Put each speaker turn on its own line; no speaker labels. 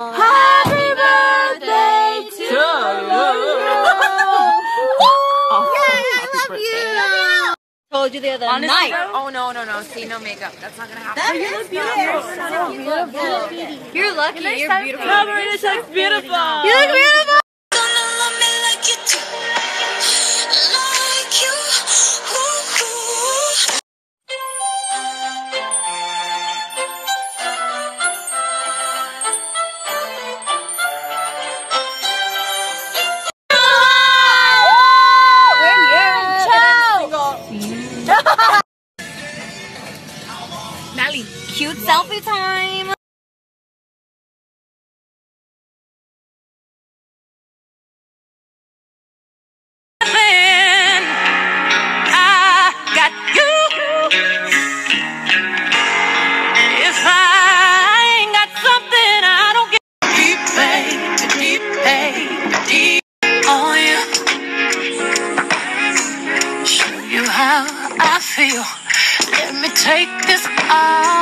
Happy birthday to you.
I love you. Told you the other night.
Oh no. See, no makeup. That's not gonna happen.
You look beautiful. You're lucky. You're beautiful.
Marina looks beautiful.
You look beautiful.
Natalie.
Cute selfie time.
I feel. Let me take this off.